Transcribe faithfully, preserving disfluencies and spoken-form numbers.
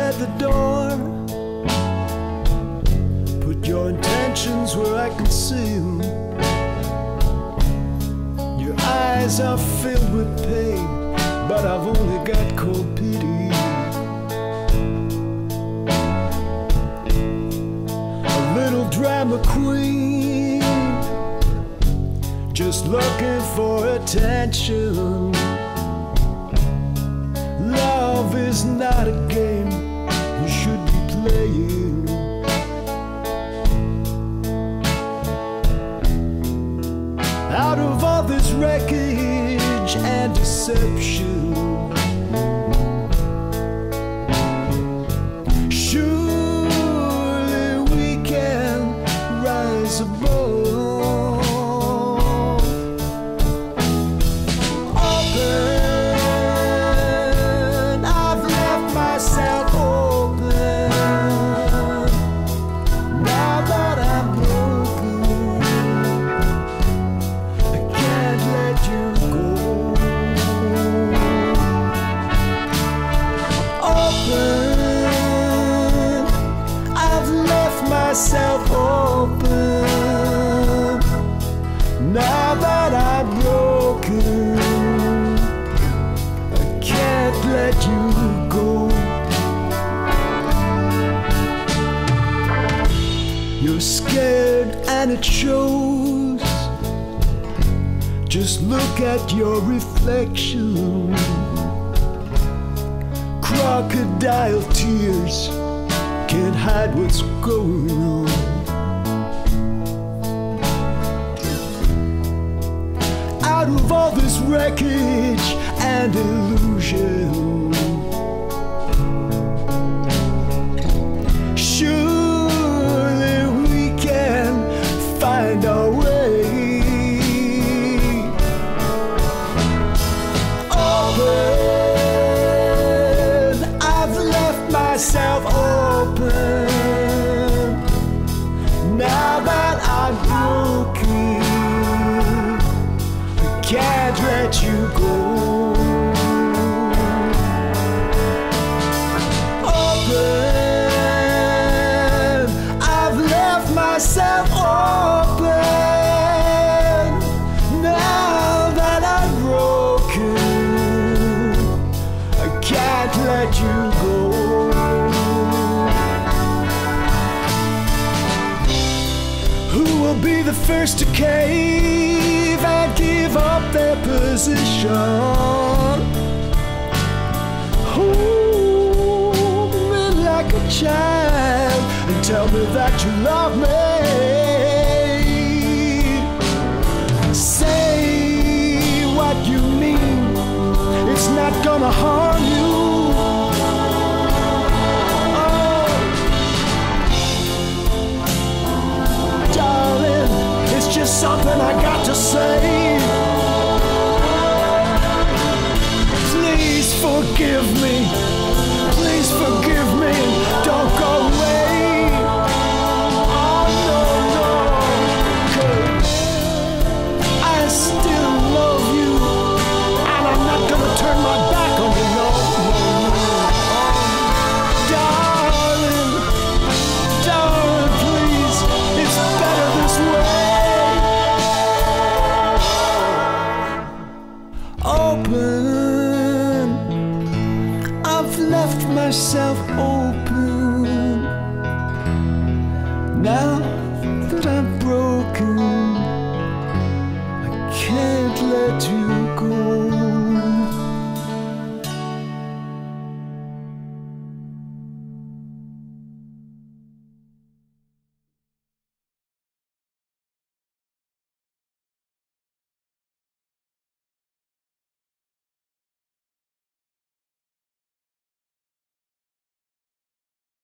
at the door. Put your intentions where I can see them. Your eyes are filled with pain, but I've only got cold pity. A little drama queen, just looking for attention. Love is not a game you should be playing. Out of all this wreckage and deception, surely we can rise above. Myself open. Now that I'm broken, I can't let you go. You're scared and it shows. Just look at your reflection. Crocodile tears can't hide what's going on. Out of all this wreckage and illusion, surely we can find our way. Open, I've left myself open. Now that I'm broken, I can't let you go. Open, I've left myself open. Now that I'm broken, I can't let you go. Who will be the first to cave and give up their position? Hold me like a child and tell me that you love me. Say what you mean, it's not gonna harm you. It's just something I got to say. Please forgive me. Please forgive me. Don't go away. Oh no, no. 'Cause I still love you, and I'm not gonna turn my back on you. No, no, no. Darling, darling, please. It's better this way. Open, I've left myself open.